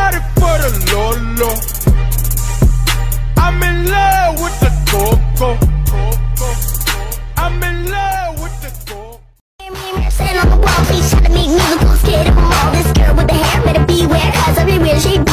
body for the Lolo. I'm in love with the Coco. I'm in love with the Coco. Sitting on the wall, please try to make musicals, get them all. This girl with the hair better beware, cause everywhere she